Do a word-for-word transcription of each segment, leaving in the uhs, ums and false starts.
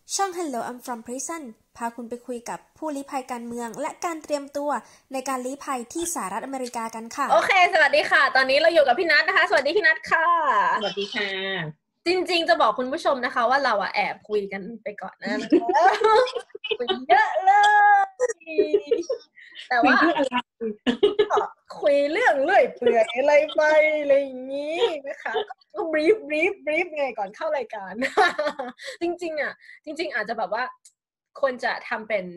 ช่อง Hello I'm from Prison พาคุณไปคุยกับผู้ลี้ภัยการเมืองและการเตรียมตัวในการลี้ภัยที่สหรัฐอเมริกากันค่ะโอเคสวัสดีค่ะตอนนี้เราอยู่กับพี่นัทนะคะสวัสดีพี่นัทค่ะสวัสดีค่ะจริงๆจะบอกคุณผู้ชมนะคะว่าเราอะแอบคุยกันไปก่อนนะคุยเยอะเลยแต่ว่าคุยเรื่องเลื่อยเปื่อยอะไรไปอะไรอย่างนี้นะคะก็บรีฟบรีฟบรีฟไงก่อนเข้ารายการจริงๆอะจริงๆอาจจะแบบว่าควรจะทำเป็น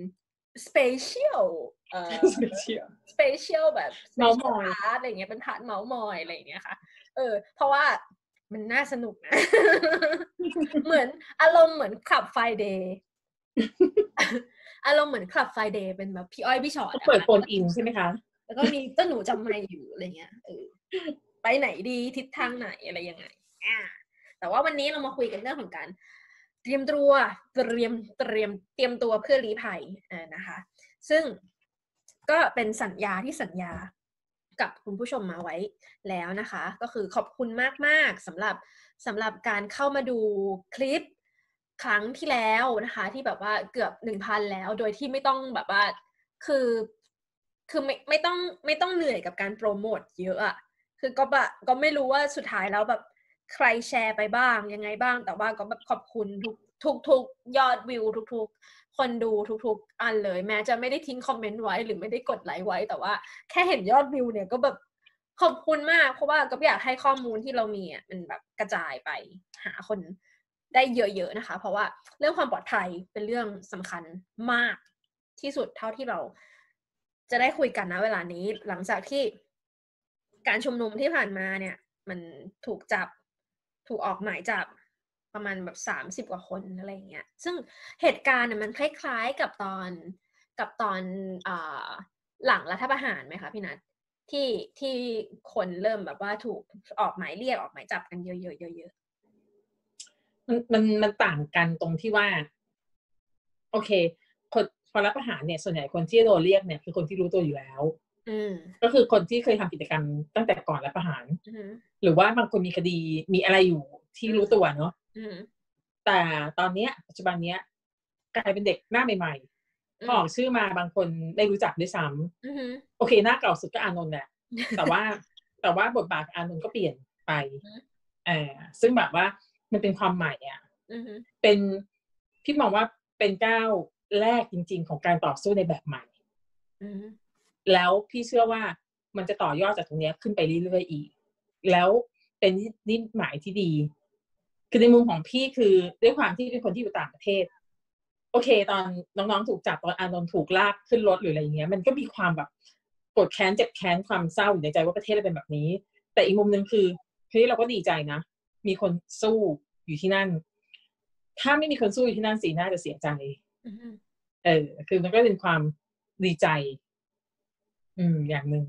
special เอ่อ special special แบบเมาส์มอยอะไรอย่างเงี้ยเป็นพาร์ทเมาส์มอยอะไรอย่างเงี้ยค่ะเออเพราะว่ามันน่าสนุกนะ เหมือนอารมณ์เหมือนคลับไฟเดย์อารมณ์เหมือนคลับไฟเดย์เป็นแบบพี่อ้อยพี่ชอตเปิดโฟนอินใช่ไหมคะแล้วก็มีเจ้าหนูจำไม่อยู่อะไรเงี้ยเออไปไหนดีทิศทางไหนอะไรยังไงอ่าแต่ว่าวันนี้เรามาคุยกันเรื่องของการเตรียมตัวเตรียมเตรียมเตรียมตัวเพื่อลี้ภัยอ่านะคะซึ่งก็เป็นสัญญาที่สัญญากับคุณผู้ชมมาไว้แล้วนะคะก็คือขอบคุณมากๆสำหรับสำหรับการเข้ามาดูคลิปครั้งที่แล้วนะคะที่แบบว่าเกือบ หนึ่งพัน แล้วโดยที่ไม่ต้องแบบว่าคือคือไม่ไม่ต้องไม่ต้องเหนื่อยกับการโปรโมทเยอะอะคือก็แบบก็ไม่รู้ว่าสุดท้ายแล้วแบบใครแชร์ไปบ้างยังไงบ้างแต่ว่าก็แบบขอบคุณทุกทุกทุกยอดวิวทุกๆคนดูทุกๆอันเลยแม้จะไม่ได้ทิ้งคอมเมนต์ไว้หรือไม่ได้กดไลค์ไว้แต่ว่าแค่เห็นยอดวิวเนี่ยก็แบบขอบคุณมากเพราะว่าก็อยากให้ข้อมูลที่เรามีอ่ะมันแบบกระจายไปหาคนได้เยอะๆนะคะเพราะว่าเรื่องความปลอดภัยเป็นเรื่องสำคัญมากที่สุดเท่าที่เราจะได้คุยกันนะเวลานี้หลังจากที่การชุมนุมที่ผ่านมาเนี่ยมันถูกจับถูกออกหมายจับประมาณแบบสามสิบกว่าคนอะไรอย่างเงี้ยซึ่งเหตุการณ์เนี่ยมันคล้ายๆกับตอนกับตอนอ่าหลังรัฐประหารไหมคะพี่นัทที่ที่คนเริ่มแบบว่าถูกออกหมายเรียกออกหมายจับกันเยอะๆเยอะๆมันมันมันต่างกันตรงที่ว่าโอเคคนพอรัฐประหารเนี่ยส่วนใหญ่คนที่โดนเรียกเนี่ยคือคนที่รู้ตัวอยู่แล้วก็คือคนที่เคยทำกิจกรรมตั้งแต่ก่อนรัฐประหารหรือว่าบางคนมีคดีมีอะไรอยู่ที่รู้ตัวเนาะแต่ตอนนี้ปัจจุบันนี้กลายเป็นเด็กหน้าใหม่ๆพอออกชื่อมาบางคนได้รู้จักด้วยซ้ำโอเคหน้าเก่าสุดก็อานนท์แหละแต่ว่าแต่ว่าบทบาทอานนท์ก็เปลี่ยนไปอ่าซึ่งแบบว่ามันเป็นความใหม่อ่ะเป็นพี่มองว่าเป็นก้าวแรกจริงๆของการต่อสู้ในแบบใหม่แล้วพี่เชื่อว่ามันจะต่อยอดจากตรงนี้ขึ้นไปเรื่อยๆอีกแล้วเป็นนิมิตหมายที่ดีคือในมุมของพี่คือด้วยความที่เป็นคนที่อยู่ต่างประเทศโอเคตอนน้องๆถูกจับตอนอานนท์ถูกลากขึ้นรถหรืออะไรอย่างเงี้ยมันก็มีความแบบโกรธแค้นเจ็บแค้นความเศร้าอยู่ในใจว่าประเทศเราเป็นแบบนี้แต่อีกมุมนึงคือเฮ้ยเราก็ดีใจนะมีคนสู้อยู่ที่นั่นถ้าไม่มีคนสู้อยู่ที่นั่นสีหน้าจะเสียใจเออคือมันก็เป็นความดีใจอืมอย่างหนึ่ง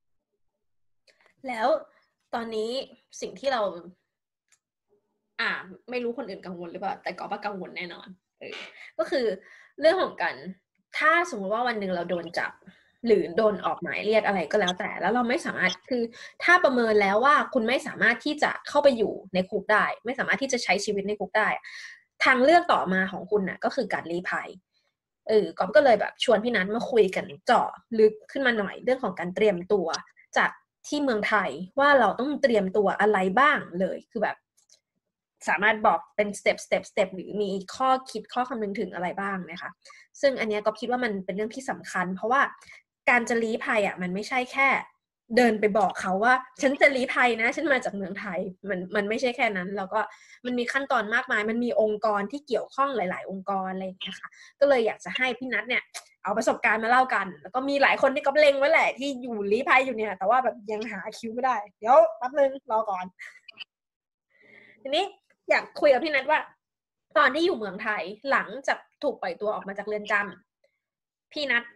แล้วตอนนี้สิ่งที่เราอ่าไม่รู้คนอื่นกังวลหรือเปล่าแต่ก็ว่ากังวลแน่นอนเออก็คือเรื่องของการถ้าสมมติว่าวันหนึ่งเราโดนจับหรือโดนออกหมายเรียกอะไรก็แล้วแต่แล้วเราไม่สามารถคือถ้าประเมินแล้วว่าคุณไม่สามารถที่จะเข้าไปอยู่ในคุกได้ไม่สามารถที่จะใช้ชีวิตในคุกได้ทางเลือกต่อมาของคุณน่ะก็คือการลี้ภัยเออก๊อฟก็เลยแบบชวนพี่นัทมาคุยกันเจาะลึกขึ้นมาหน่อยเรื่องของการเตรียมตัวจากที่เมืองไทยว่าเราต้องเตรียมตัวอะไรบ้างเลยคือแบบสามารถบอกเป็นสเต็ปสเต็ปสเต็ปหรือมีข้อคิดข้อคำนึงถึงอะไรบ้างนะคะซึ่งอันนี้ก็คิดว่ามันเป็นเรื่องที่สำคัญเพราะว่าการจะลี้ภัยอ่ะมันไม่ใช่แค่เดินไปบอกเขาว่าฉันจะลี้ภัยนะฉันมาจากเมืองไทยมันมันไม่ใช่แค่นั้นแล้วก็มันมีขั้นตอนมากมายมันมีองค์กรที่เกี่ยวข้องหลายๆองค์กรอะไรอย่างเงี้ยค่ะก็เลยอยากจะให้พี่นัทเนี่ยเอาประสบการณ์มาเล่ากันแล้วก็มีหลายคนที่ก็เล็งไว้แหละที่อยู่ลี้ภัยอยู่เนี่ยแต่ว่าแบบยังหาคิวไม่ได้เดี๋ยวแป๊บนึงรอก่อนทีนี้อยากคุยกับพี่นัทว่าตอนที่อยู่เมืองไทยหลังจากถูกปล่อยตัวออกมาจากเรือนจำพี่นัท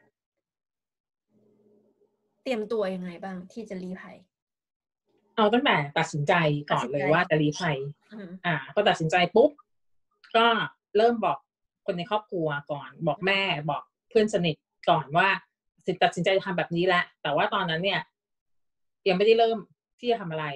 เตรียมตัวยังไงบ้างที่จะลี้ภัยเอาตั้งแต่ตัดสินใจก่อนเลยว่าจะลี้ภัยอ่าพอตัดสินใจปุ๊บก็เริ่มบอกคนในครอบครัวก่อนบอกแม่บอกเพื่อนสนิทก่อนว่าตัดสินใจทำแบบนี้แหละแต่ว่าตอนนั้นเนี่ยยังไม่ได้เริ่มที่จะทำอะไร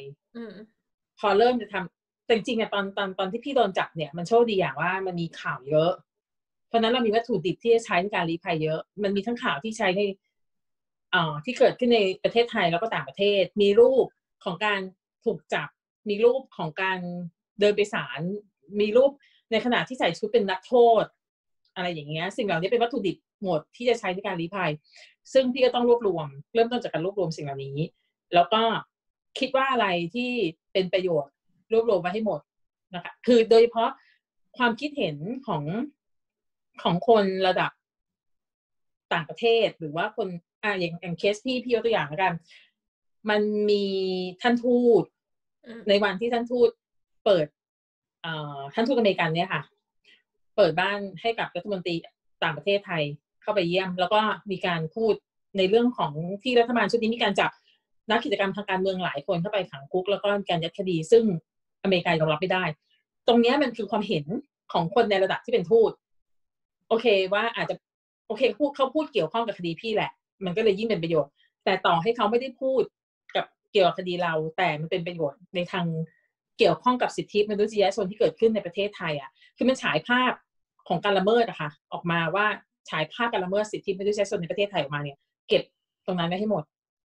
พอเริ่มจะทำแต่จริงๆเนี่ยตอนตอนตอนที่พี่โดนจับเนี่ยมันโชคดีอย่างว่ามันมีข่าวเยอะเพราะนั้นเรามีวัตถุดิบที่จะใช้ในการลี้ภัยเยอะมันมีทั้งข่าวที่ใช้ในอ่าที่เกิดขึ้นในประเทศไทยแล้วก็ต่างประเทศมีรูปของการถูกจับมีรูปของการเดินไปศาลมีรูปในขณะที่ใส่ชุดเป็นนักโทษอะไรอย่างเงี้ยสิ่งเหล่านี้เป็นวัตถุดิบหมดที่จะใช้ในการลี้ภัยซึ่งพี่ก็ต้องรวบรวมเริ่มต้นจากการรวบรวมสิ่งเหล่านี้แล้วก็คิดว่าอะไรที่เป็นประโยชน์รวบรวมไว้ให้หมดนะคะคือโดยเฉพาะความคิดเห็นของของคนระดับต่างประเทศหรือว่าคนอ่าอย่างอย่างเคสพี่พี่ยกตัวอย่างแล้วกันมันมีท่านทูตในวันที่ท่านทูตเปิดเอ่อท่านทูตอเมริกันเนี่ยค่ะเปิดบ้านให้กับรัฐมนตรีต่างประเทศไทยเข้าไปเยี่ยมแล้วก็มีการพูดในเรื่องของที่รัฐบาลชุดนี้มีการจับนักกิจกรรมทางการเมืองหลายคนเข้าไปขังคุกแล้วก็การยัดคดีซึ่งอเมริกายอมรับไม่ได้ตรงนี้มันคือความเห็นของคนในระดับที่เป็นทูตโอเคว่าอาจจะโอเคพูดเขาพูดเกี่ยวข้องกับคดีพี่แหละมันก็เลยยิ่งเป็นประโยชน์แต่ต่อให้เขาไม่ได้พูดกับเกี่ยวกับคดีเราแต่มันเป็นประโยชน์ในทางเกี่ยวข้องกับสิทธิมนุษยชนที่เกิดขึ้นในประเทศไทยอ่ะคือมันฉายภาพของการละเมิดอะค่ะออกมาว่าฉายภาพการละเมิดสิทธิมนุษยชนในประเทศไทยออกมาเนี่ยเก็บตรงนั้นไว้ให้หมด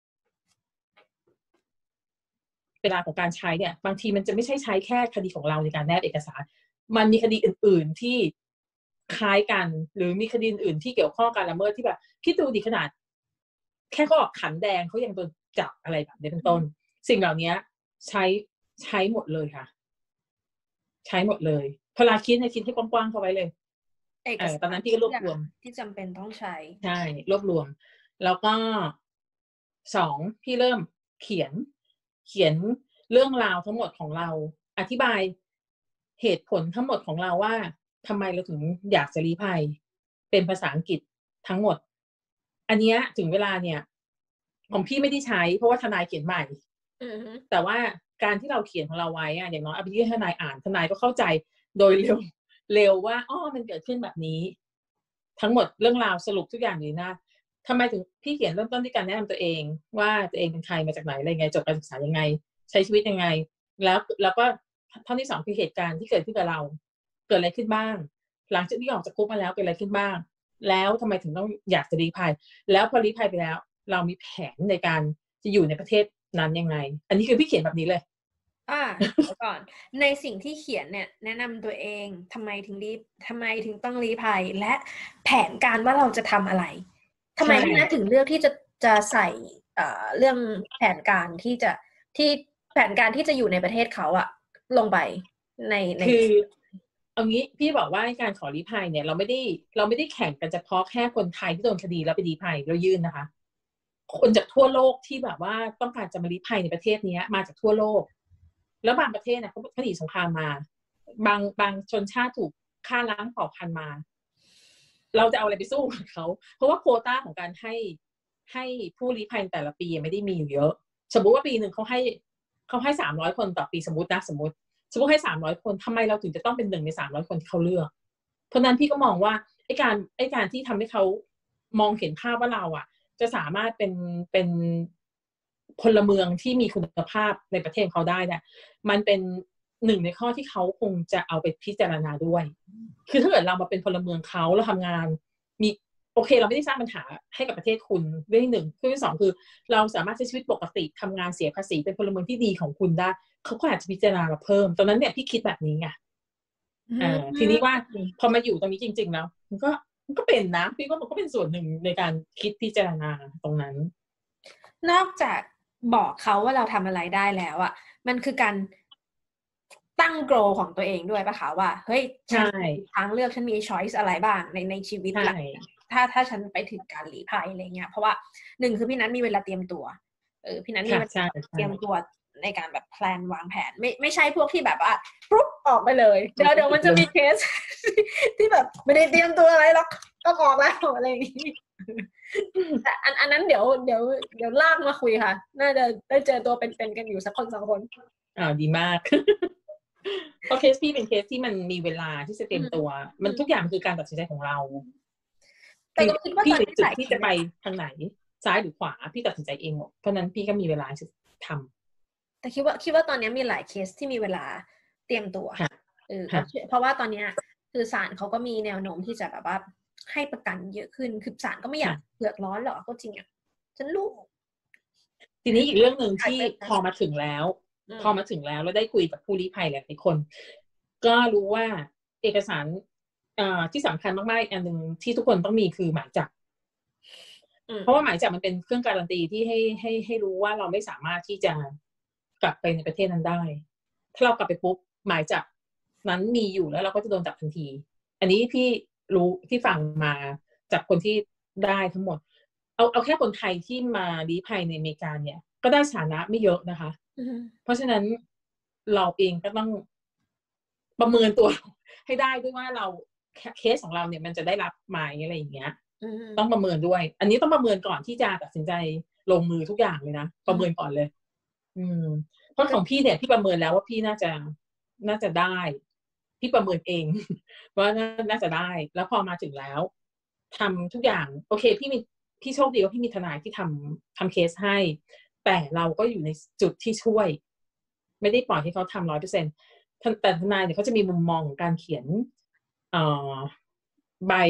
เวลาของการใช้เนี่ยบางทีมันจะไม่ใช่ใช้แค่คดีของเราในการแนบเอกสารมันมีคดีอื่นๆที่คล้ายกันหรือมีคดีอื่นๆที่เกี่ยวข้องการละเมิดที่แบบคิดดูดิขนาดแค่เขาออกขันแดงเขายังโดนจับอะไรแบบนี้เป็นต้นสิ่งเหล่านี้ใช้ใช้หมดเลยค่ะใช้หมดเลยพลาคิดในคิดให้กว้างๆเข้าไว้เลยเออตอนนั้นพี่ก็รวบรวมที่จำเป็นต้องใช้ใช่รวบรวมแล้วก็สองพี่เริ่มเขียนเขียนเรื่องราวทั้งหมดของเราอธิบายเหตุผลทั้งหมดของเราว่าทำไมเราถึงอยากจะลี้ภัยเป็นภาษาอังกฤษทั้งหมดอันนี้ถึงเวลาเนี่ยของพี่ไม่ได้ใช้เพราะว่าทนายเขียนใหม่แต่ว่าการที่เราเขียนของเราไว้อะอย่างน้อยเอาไปยื่นให้ทนายอ่านทนายก็เข้าใจโดยเร็วเร็วว่าอ๋อมันเกิดขึ้นแบบนี้ทั้งหมดเรื่องราวสรุปทุกอย่างอยู่นะทำไมถึงพี่เขียนเริ่มต้นที่การแนะนำตัวเองว่าตัวเองเป็นใครมาจากไหนอะไรไงจบการศึกษายังไงใช้ชีวิตยังไงแล้วแล้วก็ท่อนที่สองคือเหตุการณ์ที่เกิดขึ้นกับเราเกิดอะไรขึ้นบ้างหลังจากที่ออกจากคุกมาแล้วเกิดอะไรขึ้นบ้างแล้วทำไมถึงต้องอยากจะลี้ภัยแล้วพอลี้ภัยไปแล้วเรามีแผนในการจะอยู่ในประเทศนั้นยังไงอันนี้คือพี่เขียนแบบนี้เลยอ่าเดี๋ยวก่อนในสิ่งที่เขียนเนี่ยแนะนำตัวเองทำไมถึงรีบทำไมถึงต้องลี้ภัยและแผนการว่าเราจะทำอะไรทำไมพี่นะถึงเลือกที่จะจะใส่เอ่อเรื่องแผนการที่จะที่แผนการที่จะอยู่ในประเทศเขาอะลงไปในในคือเอางี้พี่บอกว่าการขอลี้ภัยเนี่ยเราไม่ได้เราไม่ได้แข่งกันเฉพาะแค่คนไทยที่โดนคดีแล้วไปลี้ภัยเรายื่นนะคะคนจากทั่วโลกที่แบบว่าต้องการจะมาลี้ภัยในประเทศนี้มาจากทั่วโลกแล้วบางประเทศเนี่ยเขาเขาหนีสงครามมาบางบางชนชาติถูกฆ่าล้างเผ่าพันธุ์มาเราจะเอาอะไรไปสู้กับเขาเพราะว่าโควต้าของการให้ให้ผู้ลี้ภัยแต่ละปีไม่ได้มีอยู่เยอะสมมุติว่าปีหนึ่งเขาให้เขาให้สามร้อยคนต่อปีสมมตินะสมมติสมมติให้สามร้อยคนทำไมเราถึงจะต้องเป็นหนึ่งในสามร้อยคนที่เขาเลือกเพราะนั้นพี่ก็มองว่าไอ้การไอ้การที่ทำให้เขามองเห็นภาพว่าเราอ่ะจะสามารถเป็นเป็นพลเมืองที่มีคุณภาพในประเทศเขาได้เนี่ยมันเป็นหนึ่งในข้อที่เขาคงจะเอาไปพิจารณาด้วยคือถ้าเกิดเรามาเป็นพลเมืองเขาเราทำงานมีโอเคเราไม่ได้สร้างปัญหาให้กับประเทศคุณเรื่องที่หนึ่งเรื่องที่สองคือเราสามารถใช้ชีวิตปกติทำงานเสียภาษีเป็นพลเมืองที่ดีของคุณได้เขาก็อาจจะพิจารณาเราเพิ่มตอนนั้นเนี่ยพี่คิดแบบนี้ไงอ่าทีนี้ว่าพอมาอยู่ตรงนี้จริงๆแล้วมันก็มันก็เป็นนะพี่ว่ามันก็เป็นส่วนหนึ่งในการคิดพิจารณาตรงนั้นนอกจากบอกเขาว่าเราทำอะไรได้แล้วอ่ะมันคือการตั้งโกลของตัวเองด้วยป่ะคะว่าเฮ้ยฉันทางเลือกฉันมีช้อยส์อะไรบ้างในในชีวิตหลังถ้าถ้าฉันไปถึงการลี้ภัยอะไรเงี้ยเพราะว่าหนึ่งคือพี่นัทมีเวลาเตรียมตัวเออพี่นัทมีเวลาเตรียมตัวในการแบบแพลนวางแผนไม่ไม่ใช่พวกที่แบบว่าปุ๊บออกไปเลยเดี๋ยวเดี๋ยวมันจะมีเคสที่แบบไม่ได้เตรียมตัวอะไรหรอกก็ออกแล้วอะไรอย่างงี้แต่อันอันนั้นเดี๋ยวเดี๋ยวเดี๋ยวลากมาคุยค่ะน่าจะได้เจอตัวเป็นๆกันอยู่สักคนสองคนอ่าดีมากเพราะเคสพี่เป็นเคสที่มันมีเวลาที่จะเตรียมตัวมันทุกอย่างคือการตัดสินใจของเราแต่ก็คิดว่าพี่ในจุดที่จะไปทางไหนซ้ายหรือขวาพี่ตัดสินใจเองหมดเพราะนั้นพี่ก็มีเวลาที่จะทำแต่คิดว่าคิดว่าตอนนี้มีหลายเคสที่มีเวลาเตรียมตัวเออเพราะว่าตอนนี้คือศาลเขาก็มีแนวโน้มที่จะแบบว่าให้ประกันเยอะขึ้นคือศาลก็ไม่อยากเผือกร้อนหรอกก็จริงอ่ะฉันรู้ทีนี้อีกเรื่องหนึ่งที่พอมาถึงแล้วพอมาถึงแล้วแล้วได้คุยกับผู้ลี้ภัยหลายคนก็รู้ว่าเอกสารที่สำคัญมากๆอันหนึ่งที่ทุกคนต้องมีคือหมายจับเพราะว่าหมายจับมันเป็นเครื่องการันตีที่ให้ให้ให้รู้ว่าเราไม่สามารถที่จะกลับไปในประเทศนั้นได้ถ้าเรากลับไปปุ๊บหมายจับนั้นมีอยู่แล้วเราก็จะโดนจับทันทีอันนี้พี่รู้ที่ฟังมาจากคนที่ได้ทั้งหมดเอาเอาแค่คนไทยที่มาลี้ภัยในอเมริกาเนี่ยก็ได้ฐานะไม่เยอะนะคะ uh-huh. เพราะฉะนั้นเราเองก็ต้องประเมินตัวให้ได้ด้วยว่าเราเคสของเราเนี่ยมันจะได้รับไหมอะไรอย่างเงี้ย uh-huh. ต้องประเมินด้วยอันนี้ต้องประเมินก่อนที่จะตัดสินใจลงมือทุกอย่างเลยนะประเมินก่อนเลย uh-huh. อืมเพราะของพี่เนี่ยพี่ประเมินแล้วว่าพี่น่าจะน่าจะได้พี่ประเมินเองว่าน่าจะได้แล้วพอมาถึงแล้วทำทุกอย่างโอเคพี่มีพี่โชคดีว่าพี่มีทนายที่ทำทำเคสให้แต่เราก็อยู่ในจุดที่ช่วยไม่ได้ปล่อยให้เขาทำร้อยเปอร์เซ็นต์แต่ทนายเนี่ยเขาจะมีมุมมองของการเขียนเอ่อใบ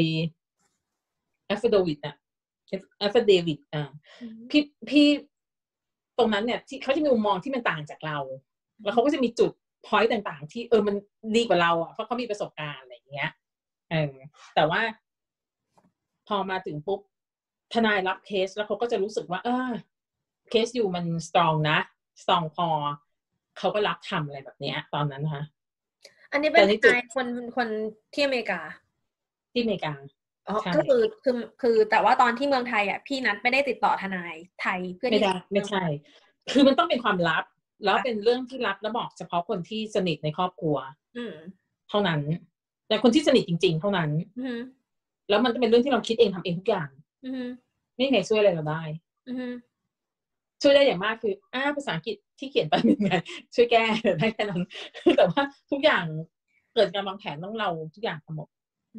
affidavit อ่ะ affidavit อ่าพี่พี่ตรงนั้นเนี่ยที่เขาจะมีมุมมองที่มันต่างจากเราแล้วเขาก็จะมีจุด point ต่างๆที่เออมันดีกว่าเราอ่ะเพราะเขามีประสบการณ์อะไรอย่างเงี้ยเออแต่ว่าพอมาถึงปุ๊บทนายรับเคสแล้วเขาก็จะรู้สึกว่าเออเคสอยู่มัน strong นะ strong พอเขาก็รับทำอะไรแบบเนี้ยตอนนั้นนะคะอันนี้เป็นทนายคนคนที่อเมริกาที่อเมริกาอ๋อก็คือคือคือแต่ว่าตอนที่เมืองไทยอ่ะพี่นัทไม่ได้ติดต่อทนายไทยเพื่อที่จะไม่ใช่คือมันต้องเป็นความลับแล้วเป็นเรื่องที่ลับแล้วบอกเฉพาะคนที่สนิทในครอบครัวเท่านั้นแต่คนที่สนิทจริงๆเท่านั้นแล้วมันจะเป็นเรื่องที่เราคิดเองทำเองทุกอย่างไม่มีใครช่วยอะไรเราได้ช่วยได้อย่างมากคืออ้าภาษาอังกฤษที่เขียนไปเป็นไงช่วยแก้ได้แค่นั้นแต่ว่าทุกอย่างเกิดการวางแผนต้องเราทุกอย่างทั้งหมด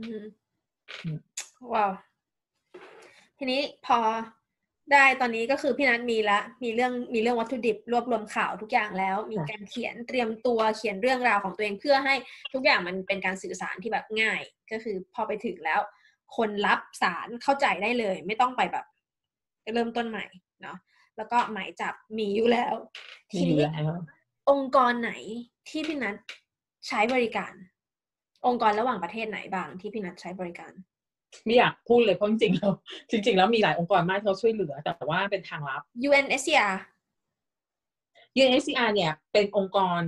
ว้าวทีนี้พอได้ตอนนี้ก็คือพี่นัทมีละมีเรื่องมีเรื่องวัตถุดิบรวบรวมข่าวทุกอย่างแล้วมีการเขียนเตรียมตัวเขียนเรื่องราวของตัวเองเพื่อให้ทุกอย่างมันเป็นการสื่อสารที่แบบง่ายก็คือพอไปถึงแล้วคนรับสารเข้าใจได้เลยไม่ต้องไปแบบเริ่มต้นใหม่เนาะแล้วก็หมายจับมีอยู่แล้วทีนี้องค์กรไหนที่พี่นัทใช้บริการองค์กรระหว่างประเทศไหนบ้างที่พี่นัทใช้บริการไม่อยากพูดเลยเพราะจริงๆแล้วจริงๆแล้วมีหลายองค์กรมากที่เขาช่วยเหลือแต่ว่าเป็นทางลับยู เอ็น เอส ซี อาร์ยู เอ็น เอส ซี อาร์ เนี่ยเป็นองค์กร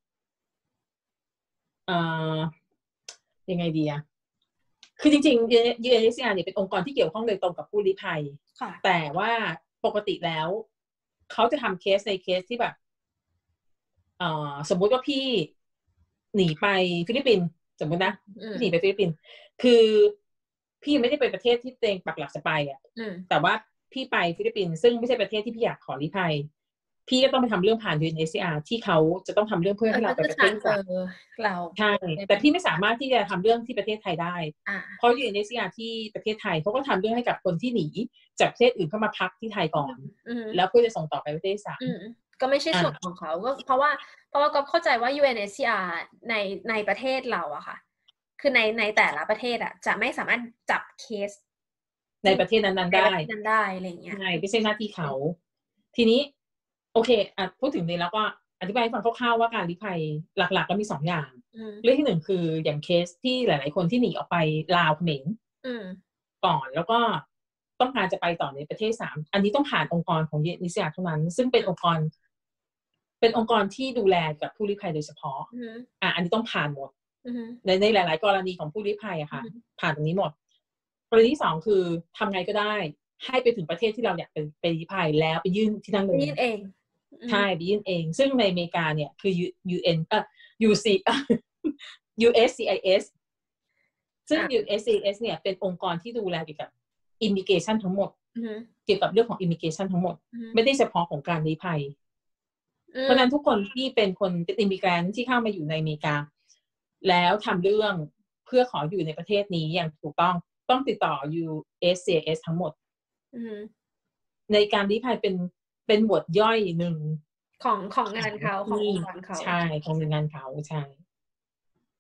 เอ่อยังไงดีอะคือจริงๆ ยู เอ็น เอส ซี อาร์ เนี่ยเป็นองค์กรที่เกี่ยวข้องโดยตรงกับผู้ลี้ภัยแต่ว่าปกติแล้วเขาจะทำเคสในเคสที่แบบเอ่อสมมุติว่าพี่หนีไปฟิลิปปินส์สมมตินะพี่หนีไปฟิลิปปินส์คือพี่ไม่ได้ไปประเทศที่เต็งปักหลักจะไปอ่ะแต่ว่าพี่ไปฟิลิปปินส์ซึ่งไม่ใช่ประเทศที่พี่อยากขอลี้ภัยพี่ก็ต้องไปทำเรื่องผ่าน ยู เอ็น เอส ซี อาร์ ที่เขาจะต้องทำเรื่องเพื่อให้เราไปประเทศเราใช่แต่พี่ไม่สามารถที่จะทำเรื่องที่ประเทศไทยได้เพราะ ยู เอ็น เอส ซี อาร์ ที่ประเทศไทยเขาก็ทำเรื่องให้กับคนที่หนีจากประเทศอื่นเข้ามาพักที่ไทยก่อนแล้วเพื่อจะส่งต่อไปประเทศที่สามก็ไม่ใช่ส่วนของเขาก็เพราะว่าเพราะว่าก็เข้าใจว่า ยู เอ็น เอส ซี อาร์ ในในประเทศเราอะค่ะคือในในแต่ละประเทศอะจะไม่สามารถจับเคสในประเทศนั้นๆได้นั้นได้อะไรเงี้ยใช่ไม่ใช่หน้าที่เขาทีนี้โอเคอ่ะพูดถึงนี้แล้วก็อธิบายให้ฟังคร่าวๆว่าการลี้ภัยหลักๆก็มีสองอย่างเรื่องที่หนึ่งคืออย่างเคสที่หลายๆคนที่หนีออกไปลาวเขมรก่อนแล้วก็ต้องการจะไปต่อในประเทศสามอันนี้ต้องผ่านองค์กรของยู เอ็น เอส ซี อาร์ เท่านั้นซึ่งเป็นองค์กรเป็นองค์กรที่ดูแลกับผู้ลี้ภัยโดยเฉพาะอ่ะอันนี้ต้องผ่านหมดในในหลายๆกรณีของผู้ลี้ภัยอะค่ะผ่านตรงนี้หมดกรณีที่สองคือทำไงก็ได้ให้ไปถึงประเทศที่เราอยากไปไปลี้ภัยแล้วไปยื่นที่นั่นเลยยื่นเองใช่ไปยื่นเองซึ่งในอเมริกาเนี่ยคือ ยู เอ็น เอ่อ ยู ซี ยู เอส ซี ไอ เอส ซึ่ง ยู เอส ซี ไอ เอส เนี่ยเป็นองค์กรที่ดูแลเกี่ยวกับ immigration ทั้งหมดเกี่ยวกับเรื่องของ immigration ทั้งหมดไม่ได้เฉพาะของการลี้ภัยเพราะนั้นทุกคนที่เป็นคนเป็น immigrant ที่เข้ามาอยู่ในอเมริกาแล้วทำเรื่องเพื่อขออยู่ในประเทศนี้อย่างถูกต้องต้องติดต่อ ยู เอส ซี ไอ เอส ทั้งหมดในการลี้ภัยเป็นเป็นหมวดย่อยหนึ่งของของงานเขาขององค์กรเขาใช่ของงานเขาใช่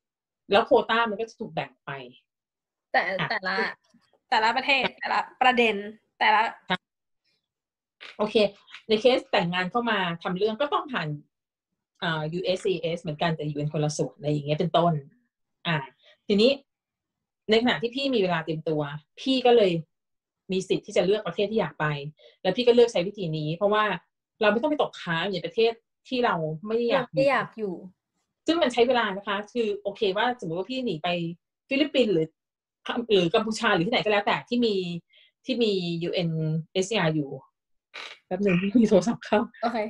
แล้วโควต้ามันก็จะถูกแบ่งไปแต่แต่ละแต่ละประเทศแต่ละประเด็นแต่ละโอเคในเคสแต่งงานเข้ามาทำเรื่องก็ต้องผ่านอ่า ยู เอส ซี เอส เหมือนกันแต่อยู่เป็นคนละส่วนอะไรอย่างเงี้ยเป็นต้นอ่าทีนี้ในขณะที่พี่มีเวลาเตรียมตัวพี่ก็เลยมีสิทธิ์ที่จะเลือกประเทศที่อยากไปแล้วพี่ก็เลือกใช้วิธีนี้เพราะว่าเราไม่ต้องไปตกค้างอยู่ในประเทศที่เราไม่ได้อยากไม่อยากอยู่ซึ่งมันใช้เวลานะคะคือโอเคว่าสมมติว่าพี่หนีไปฟิลิปปินส์หรือหรือกัมพูชาหรือที่ไหนก็แล้วแต่ที่มีที่มี ยู เอ็น เอส ซี อาร์ อยู่แป๊บนึงพี่มีโทรศัพท์เข้าโอเค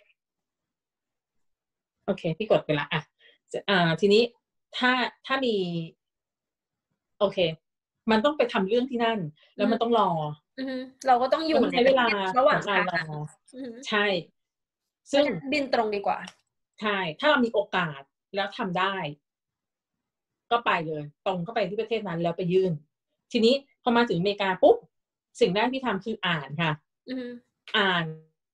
โอเคพี่กดไปละอ่ะอ่าทีนี้ถ้าถ้ามีโอเคมันต้องไปทำเรื่องที่นั่นแล้วมันต้องรอเราก็ต้องอยู่ในเวลาระหว่างการรอใช่ซึ่งบินตรงดีกว่าใช่ถ้าเรามีโอกาสแล้วทำได้ก็ไปเลยตรงเข้าไปที่ประเทศนั้นแล้วไปยื่นทีนี้พอมาถึงอเมริกาปุ๊บสิ่งแรกที่ทำคืออ่านค่ะอ่าน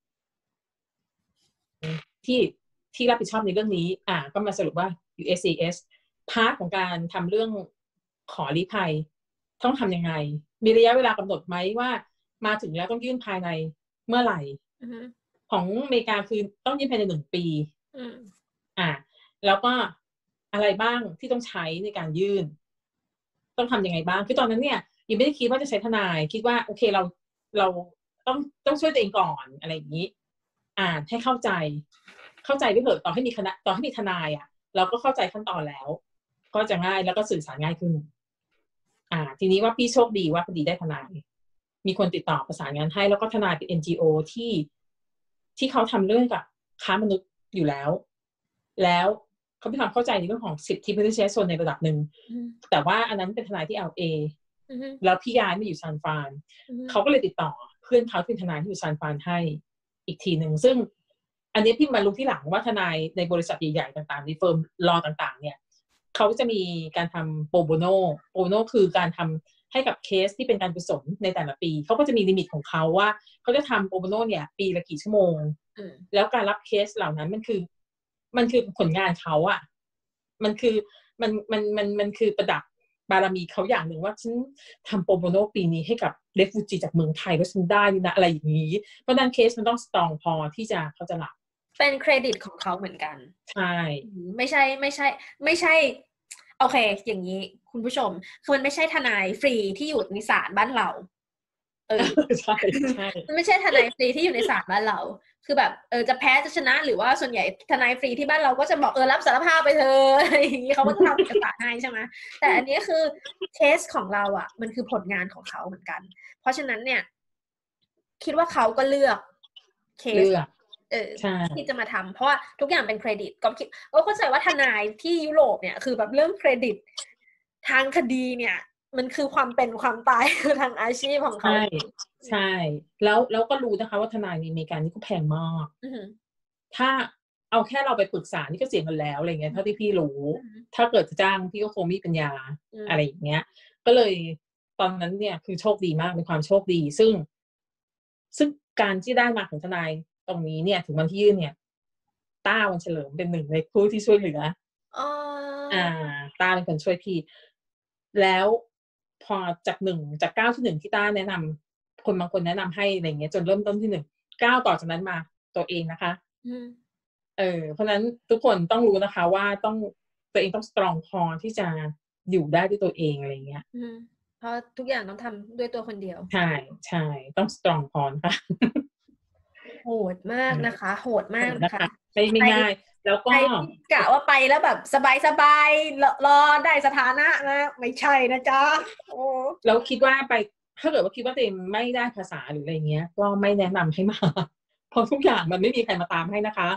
ที่ที่รับผิดชอบในเรื่องนี้อ่าก็มาสรุปว่า ยู เอส ซี เอส พาร์ทของการทำเรื่องขอลี้ภัยต้องทำยังไงมีระยะเวลากำหนดไหมว่ามาถึงแล้วต้องยื่นภายในเมื่อไหร่ uh-huh. ของอเมริกาคือต้องยื่นภายในหนึ่งปี uh-huh. อ่าแล้วก็อะไรบ้างที่ต้องใช้ในการยื่นต้องทำยังไงบ้างคือตอนนั้นเนี่ยยังไม่ได้คิดว่าจะใช้ทนายคิดว่าโอเคเราเราต้องต้องช่วยตัวเองก่อนอะไรอย่างนี้อ่านให้เข้าใจเข้าใจไปเถอะต่อให้มีคณะต่อให้มีทนายอ่ะเราก็เข้าใจขั้นตอนแล้วก็จะง่ายแล้วก็สื่อสารง่ายขึ้นอ่าทีนี้ว่าพี่โชคดีว่าพอดีได้ทนายมีคนติดต่อประสานงานให้แล้วก็ทนายเป็น เอ็น จี โอ ที่ที่เขาทำเรื่องกับค้ามนุษย์อยู่แล้วแล้วเขามีความเข้าใจในเรื่องของสิทธิมนุษยชนในระดับหนึ่งแต่ว่าอันนั้นเป็นทนายที่ แอล เอ แล้วพี่ย้ายมาอยู่ซานฟรานเขาก็เลยติดต่อเพื่อนเขาเป็นทนายที่อยู่ซานฟรานให้อีกทีหนึ่งซึ่งอันนี้พี่มารู้ที่หลังว่าทนายในบริษัทใหญ่ๆต่างๆในเฟิร์มลอต่างๆเนี่ยเขาจะมีการทำโปรโบโนโปรโบโนคือการทำให้กับเคสที่เป็นการกุศลในแต่ละปีเขาก็จะมีลิมิตของเขาว่าเขาจะทำโปรโบโนเนี่ยปีละกี่ชั่วโมงแล้วการรับเคสเหล่านั้นมันคือมันคือผลงานเขาอะมันคือมันมันมันมันคือประดับบารมีเขาอย่างหนึ่งว่าฉันทำโปรโบโนปีนี้ให้กับเรฟูจีจากเมืองไทยว่าฉันได้นะอะไรอย่างนี้เพราะนั้นเคสมันต้องสตรองพอที่จะเขาจะรับเป็นเครดิตของเขาเหมือนกันใช่ไม่ใช่ไม่ใช่ไม่ใช่โอเคอย่างนี้คุณผู้ชมคือมันไม่ใช่ทนายฟรีที่อยู่ในศาลบ้านเราเออใช่ใช่มันไม่ใช่ทนายฟรีที่อยู่ในศาลบ้านเราคือแบบเออจะแพ้จะชนะหรือว่าส่วนใหญ่ทนายฟรีที่บ้านเราก็จะบอกเออรับสารภาพไปเถอะอะไรอย่างนี้เขาก็จะทำเอกสารให้ใช่ไหมแต่อันนี้คือเคสของเราอ่ะมันคือผลงานของเขาเหมือนกันเพราะฉะนั้นเนี่ยคิดว่าเขาก็เลือกเคสเออที่จะมาทำเพราะว่าทุกอย่างเป็นเครดิตก็คิดก็เข้าใจว่าทนายที่ยุโรปเนี่ยคือแบบเรื่องเครดิตทางคดีเนี่ยมันคือความเป็นความตายทางอาชีพของเขาใช่ใช่แล้วแล้วก็รู้นะคะว่าทนายในอเมริกานี่ก็แพงมากถ้าเอาแค่เราไปปรึกษานี่ก็เสียเงินแล้วอะไรเงี้ยเท่าที่พี่รู้ถ้าเกิดจะจ้างพี่ก็คงมีปัญญาอะไรอย่างเงี้ยก็เลยตอนนั้นเนี่ยคือโชคดีมากเป็นความโชคดีซึ่งซึ่งการที่ได้มาของทนายตรงนี้เนี่ยถึงวันที่ยื่นเนี่ยต้าวันเฉลิมเป็นหนึ่งในผู้ที่ช่วยเหลืออ่าต้าเป็นคนช่วยพี่แล้วพอจากหนึ่งจากเก้าที่หนึ่งที่ต้าแนะนำคนบางคนแนะนำให้อะไรเงี้ยจนเริ่มต้นที่หนึ่งเก้าต่อจากนั้นมาตัวเองนะคะเออเพราะนั้นทุกคนต้องรู้นะคะว่าต้องตัวเองต้องสตรองพอที่จะอยู่ได้ด้วยตัวเองอะไรเงี้ยเพราะทุกอย่างต้องทำด้วยตัวคนเดียวใช่ใช่ต้องสตรองพอค่ะโหดมากนะคะโหดมากนะคะไม่ไม่ง่ายแล้วก็กะว่าไปแล้วแบบสบายๆรอได้สถานะนะไม่ใช่นะจ๊ะโอ้แล้วคิดว่าไปถ้าเกิดว่าคิดว่าตัวเองไม่ได้ภาษาหรืออะไรเงี้ยก็ไม่แนะนำให้มาเพราะทุกอย่างมันไม่มีใครมาตามให้นะคะ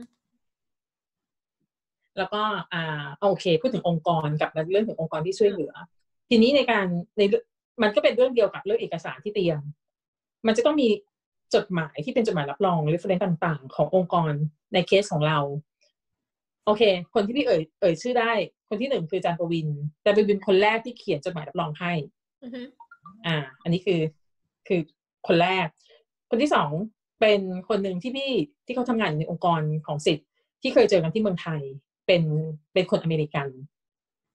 แล้วก็อ่าโอเคพูดถึงองค์กรกับเรื่องถึงองค์กรที่ช่วยเหลือทีนี้ในการในมันก็เป็นเรื่องเดียวกับเรื่องเอกสารที่เตรียมมันจะต้องมีจดหมายที่เป็นจดหมายรับรอง reference ต่างๆขององค์กรในเคสของเราโอเคคนที่พี่เอ่ยเอ่ยชื่อได้คนที่หนึ่งคืออาจารย์ประวินแต่ประวินคนแรกที่เขียนจดหมายรับรองให้อ่าอันนี้คือคือคนแรกคนที่สองเป็นคนหนึ่งที่พี่ที่เขาทำงานในองค์กรของสิทธิ์ที่เคยเจอกันที่เมืองไทยเป็นเป็นคนอเมริกัน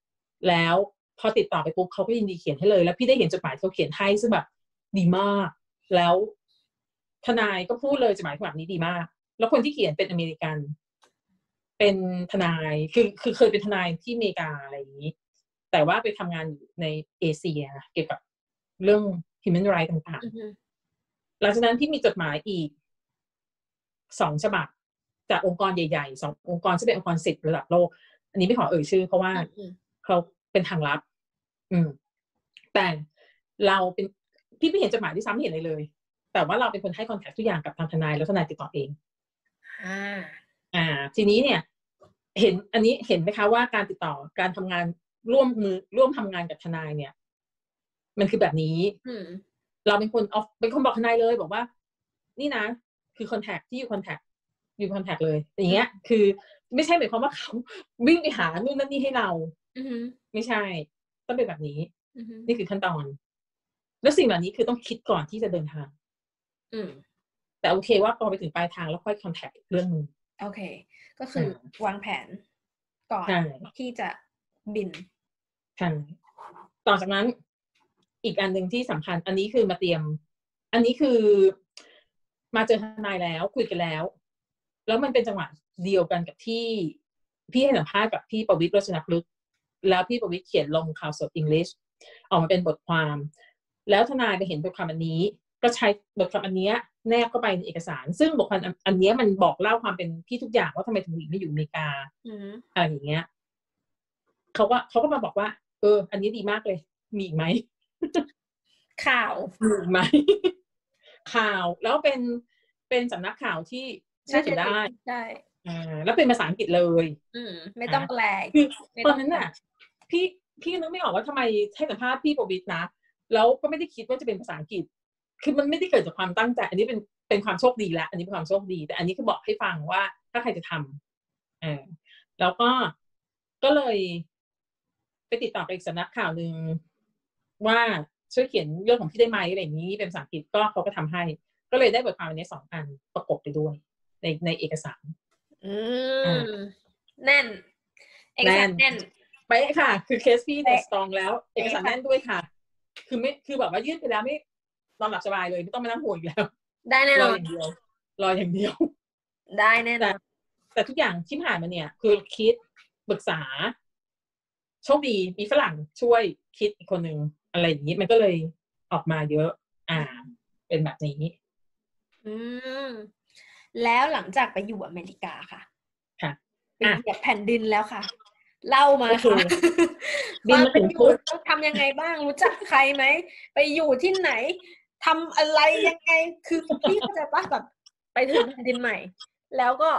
แล้วพอติดต่อไปปุ๊บเขาก็ยินดีเขียนให้เลยแล้วพี่ได้เห็นจดหมายเขาเขียนให้ซึ่งแบบดีมากแล้วทนายก็พูดเลยจดหมายฉบับนี้ดีมากแล้วคนที่เขียนเป็นอเมริกันเป็นทนายคือคือเคยเป็นทนายที่อเมริกาอะไรอย่างนี้แต่ว่าไปทำงานอยู่ในเอเชียเกี่ยวกับเรื่อง human rights ต่างๆหลังจากนั้นที่มีจดหมายอีกสองฉบับจากองค์กรใหญ่ๆสององค์กรที่เป็นองค์กรสิทธิ์ระดับโลกอันนี้ไม่ขอเอ่ยชื่อเพราะว่าเขาเป็นทางลับอืมแต่เราเป็นพี่ไม่เห็นจดหมายที่ซ้ำเห็นเลยเลยแต่ว่าเราเป็นคนให้คอนแทคทุกอย่างกับทางทนายแล้วทนายติดต่อเองอ่าอ่าทีนี้เนี่ยเห็นอันนี้เห็นไหมคะว่าการติดต่อการทำงานร่วมมือร่วมทำงานกับทนายเนี่ยมันคือแบบนี้เราเป็นคนออฟเป็นคนบอกทนายเลยบอกว่านี่นะคือคอนแทคที่อยู่คอนแทคอยู่คอนแทคเลยอย่างเงี้ยคือไม่ใช่หมายความว่าเขาวิ่งไปหานู่นนั่นนี่ให้เราไม่ใช่ต้องเป็นแบบนี้นี่คือขั้นตอนแล้วสิ่งเหล่านี้คือต้องคิดก่อนที่จะเดินทางแต่โอเคว่าพอไปถึงปลายทางแล้วค่อยคอนแทคเรื่องนึงโอเคก็คือวางแผนก่อนที่จะบินใช่ต่อจากนั้นอีกอันหนึ่งที่สำคัญอันนี้คือมาเตรียมอันนี้คือมาเจอทนายแล้วคุยกันแล้วแล้วมันเป็นจังหวะเดียวกันกับที่พี่ให้สัมภาษณ์กับพี่ประวิตร โรจนพฤกษ์แล้วพี่ประวิตรเขียนลงข่าวสดอังกฤษออกมาเป็นบทความแล้วทนายไปเห็นบทความอันนี้ก็ใช้บทความอันนี้แนบเข้าไปในเอกสารซึ่งบทความอันนี้มันบอกเล่าความเป็นพี่ทุกอย่างว่าทำไมถึงหนีไม่อยู่อเมริกาอะไรอย่างเงี้ยเขาก็เขาก็มาบอกว่าเอออันนี้ดีมากเลยมีอีกไหมข่าวมีอีกไหมข่าวแล้วเป็นเป็นสำนักข่าวที่เชื่อถือได้ได้อ่าแล้วเป็นภาษาอังกฤษเลยอืมไม่ต้องแปลคือตอนนั้นน่ะพี่พี่นึกไม่ออกว่าทำไมให้สัมภาษณ์พี่ประวิตรนะแล้วก็ไม่ได้คิดว่าจะเป็นภาษาอังกฤษคือมันไม่ได้เกิดจากความตั้งใจอันนี้เป็นเป็นความโชคดีแล้วอันนี้เป็นความโชคดีแต่อันนี้คือบอกให้ฟังว่าถ้าใครจะทำเออแล้วก็ก็เลยไปติดต่อไปอีกสำนักข่าวหนึ่งว่าช่วยเขียนเรื่องของพี่ได้ไหมอะไรอย่างนี้เป็นภาษาอังกฤษก็เขาก็ทำให้ก็เลยได้บทความอันนี้สองอันประกบไปด้วยในในเอกสารอืมแน่นเอกสารแน่นไปค่ะคือเคสพี่เนี่ยสตรองแล้วเอกสารแน่นด้วยค่ะคือไม่คือแบบว่ายื่นไปแล้วไม่นอนหลับสบายเลยไม่ต้องมานั่งห่วงอีกแล้วได้แน่นอนรออย่างเดียวรออย่างเดียวได้แน่นอนแต่ทุกอย่างที่ผ่านมาเนี่ยคือคิดปรึกษาโชคดีมีฝรั่งช่วยคิดอีกคนนึงอะไรอย่างนี้มันก็เลยออกมาเยอะอ่าเป็นแบบนี้อืมแล้วหลังจากไปอยู่อเมริกาค่ะค่ะไปเหยียบแผ่นดินแล้วค่ะเล่ามาค่ะบินมาถึงปุ๊บต้องทำยังไงบ้างรู้จักใครไหมไปอยู่ที่ไหนทำอะไรยังไงคือพี่ก็จะว่าแบบไปถึงแผ่นดินใหม่แล้วก็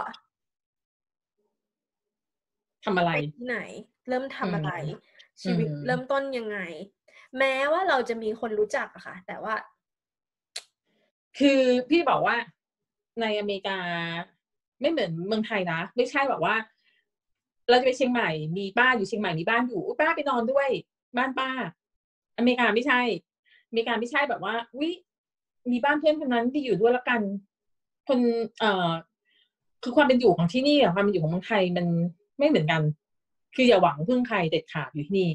ทำอะไรไปที่ไหนเริ่มทำอะไรชีวิตเริ่มต้นยังไงแม้ว่าเราจะมีคนรู้จักอะค่ะแต่ว่าคือพี่บอกว่าในอเมริกาไม่เหมือนเมืองไทยนะไม่ใช่แบบว่าเราจะไปเชียงใหม่มีบ้านอยู่เชียงใหม่มีบ้านอยู่ป้าไปนอนด้วยบ้านป้าอเมริกาไม่ใช่อเมริกาไม่ใช่แบบว่าวิมีบ้านเพื่อนคนนั้นที่อยู่ด้วยแล้วกันคนเอ่อคือความเป็นอยู่ของที่นี่กับความเป็นอยู่ของเมืองไทยมันไม่เหมือนกันคืออย่าหวังพึ่งใครเด็ดขาดอยู่ที่นี่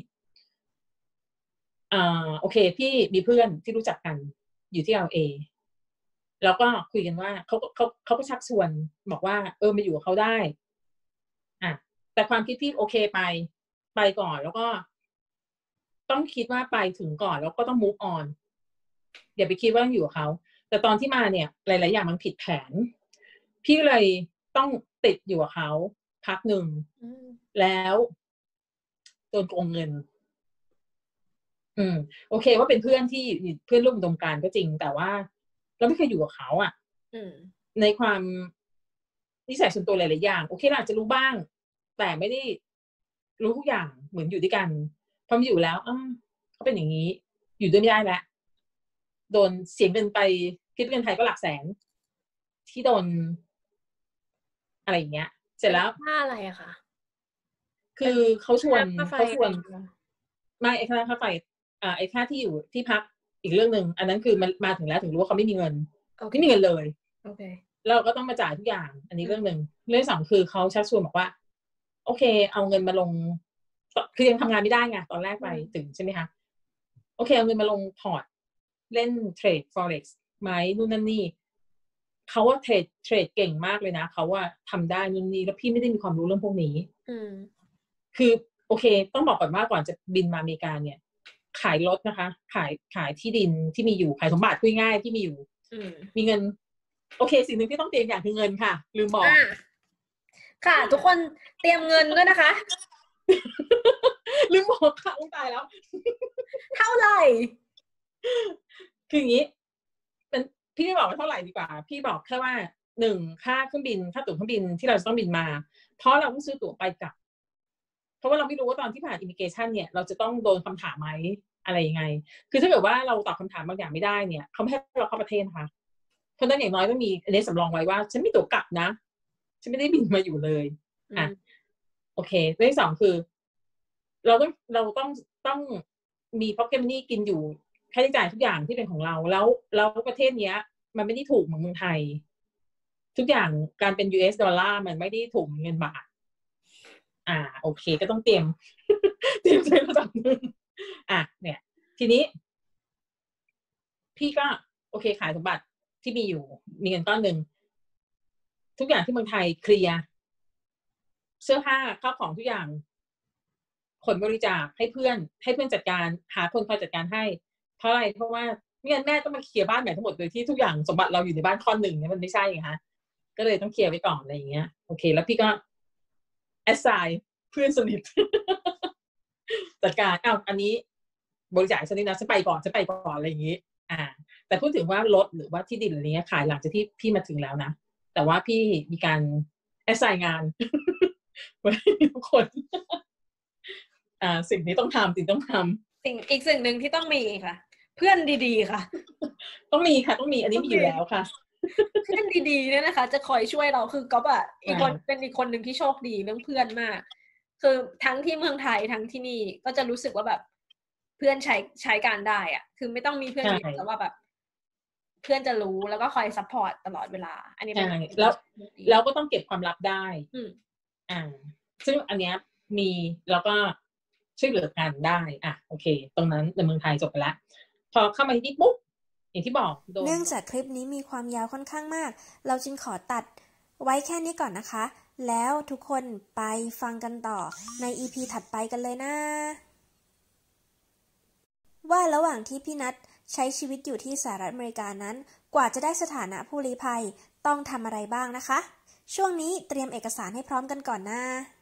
อ่าโอเคพี่มีเพื่อนที่รู้จักกันอยู่ที่ แอล เอแล้วก็คุยกันว่าเขาเขาเขาก็ชักชวนบอกว่าเออมาอยู่กับเขาได้อ่ะแต่ความคิดพี่โอเคไปไปก่อนแล้วก็ต้องคิดว่าไปถึงก่อนแล้วก็ต้อง move on อย่าไปคิดว่าอยู่กับเขาแต่ตอนที่มาเนี่ยหลายๆอย่างมันผิดแผนพี่เลยต้องติดอยู่กับเขาพักหนึ่งแล้วโดนโกงเงินอืมโอเคว่าเป็นเพื่อนที่เพื่อนร่วมอุดมการณ์ก็จริงแต่ว่าเราไม่เคยอยู่กับเขาอ่ะในความนิสัยส่วนตัวหลายๆอย่างโอเคเราอาจจะรู้บ้างแต่ไม่ได้รู้ทุกอย่างเหมือนอยู่ด้วยกันพอมาอยู่แล้วอ้าวเขาเป็นอย่างนี้อยู่ด้วยไม่ได้แล้วโดนเสียเงินไปคิดเงินไทยก็หลักแสนที่โดนอะไรอย่างเงี้ยเสร็จแล้วค่าอะไรอะคะคือเขาชวนเขาชวนไม่ไอ้ค่าค่าไฟอ่าไอ้ค่าที่อยู่ที่พักอีกเรื่องหนึ่งอันนั้นคือมันมาถึงแล้วถึงรู้ว่าเขาไม่มีเงินไม่มีเงินเลยโอเคเราก็ต้องมาจ่ายทุกอย่างอันนี้เรื่องหนึ่งเรื่องสองคือเขาชักชวนบอกว่าโอเคเอาเงินมาลงคือยังทำงานไม่ได้ไงตอนแรกไปถึงใช่ไหมคะโอเคเอาเงินมาลงพอร์ตเล่นเทรด forex ไหมนู่นนั่นนี่เขาว่าเทรดเทรดเก่งมากเลยนะเขาว่าทำได้นู่นนี่แล้วพี่ไม่ได้มีความรู้เรื่องพวกนี้คือโอเคต้องบอกก่อนว่าก่อนจะบินมาอเมริกาเนี่ยขายรถนะคะขายขายที่ดินที่มีอยู่ขายสมบัติง่ายๆที่มีอยู่มีเงินโอเคสิ่งหนึ่งที่ต้องเตรียมอย่างคือเงินค่ะลืมบอกค่ะทุกคนเตรียมเงินด้วยนะคะลืมบอกค่ะอุ้งตายแล้วเท่าไหร่คืออย่างนี้เป็นพี่ไม่บอกว่าเท่าไหร่ดีกว่าพี่บอกแค่ว่าหนึ่งค่าเครื่องบินค่าตั๋วเครื่องบินที่เราจะต้องบินมาเพราะเราต้องซื้อตั๋วไปกลับเพราะว่าเราไม่รู้ว่าตอนที่ผ่านอิมิเกชันเนี่ยเราจะต้องโดนคำถามไหมอะไรยังไงคือถ้าเกิดว่าเราตอบคำถามบางอย่างไม่ได้เนี่ยเขาไม่ให้เราเข้าประเทศนะคะเพราะนั้นอย่างน้อยต้องมีอันนี้สำรองไว้ว่าฉันมีตั๋วกลับนะฉันไม่ได้บินมาอยู่เลยอ่ะโอเคเรื่องที่สองคือเราต้องเราต้องต้องมีพ็อกเก็ตมันนี่กินอยู่ค่าใช้จ่ายทุกอย่างที่เป็นของเราแล้วแล้วประเทศเนี้ยมันไม่ได้ถูกเหมือนเมืองไทยทุกอย่างการเป็น ยู เอส ดอลลาร์มันไม่ได้ถูกเงินบาทอ่าโอเคก็ต้องเตรียมเตรียมใจระดับนึงอ่ะเนี่ยทีนี้พี่ก็โอเคขายสมบัติที่มีอยู่มีเงินก้อนหนึ่งทุกอย่างที่เมืองไทยเคลียร์เสื้อผ้าข้าวของทุกอย่างขนบริจาคให้เพื่อนให้เพื่อนจัดการหาคนคอยจัดการให้เพราะอะไรเพราะว่าไม่งั้นแม่ต้องมาเคลียร์บ้านใหม่ทั้งหมดโดยที่ทุกอย่างสมบัติเราอยู่ในบ้านก้อนหนึ่งเนี่ยมันไม่ใช่ไงคะก็เลยต้องเคลียร์ไว้ก่อนอะไรอย่างเงี้ยโอเคแล้วพี่ก็แอสไซน์เพื่อนสนิทจัดการอ้าวอันนี้บริจาคสนิทนะฉันไปก่อนฉันไปก่อนอะไรอย่างงี้อ่าแต่พูดถึงว่ารถหรือว่าที่ดินอะไรเงี้ยขายหลังจากที่พี่มาถึงแล้วนะแต่ว่าพี่มีการแอสไซน์งานไว้ทุกคนอ่าสิ่งนี้ต้องทำสิ่งต้องทำสิ่งอีกสิ่งหนึ่งที่ต้องมีค่ะเพื่อนดีๆค่ะต้องมีค่ะต้องมีอันนี้มีอยู่แล้วค่ะเพื่อนดีๆเนี่ยนะคะจะคอยช่วยเราคือก๊อฟอ่ะอีกคนเป็นอีกคนหนึ่งที่โชคดีเรื่องเพื่อนมากคือทั้งที่เมืองไทยทั้งที่นี่ก็จะรู้สึกว่าแบบเพื่อนใช้ใช้การได้อ่ะคือไม่ต้องมีเพื่อนเยอะแต่ว่าแบบเพื่อนจะรู้แล้วก็คอยซัพพอร์ตตลอดเวลาอันนี้เป็นแล้วแล้วก็ต้องเก็บความลับได้อ่าซึ่งอันเนี้ยมีแล้วก็ช่วยเหลือกันได้อ่ะโอเคตรงนั้นในเมืองไทยจบไปแล้วพอเข้ามาที่นี่ปุ๊บอย่างที่บอกเนื่องจากคลิปนี้มีความยาวค่อนข้างมากเราจึงขอตัดไว้แค่นี้ก่อนนะคะแล้วทุกคนไปฟังกันต่อใน อี พี ถัดไปกันเลยนะว่าระหว่างที่พี่นัทใช้ชีวิตอยู่ที่สหรัฐอเมริกานั้นกว่าจะได้สถานะผู้ลี้ภัยต้องทำอะไรบ้างนะคะช่วงนี้เตรียมเอกสารให้พร้อมกันก่อนนะ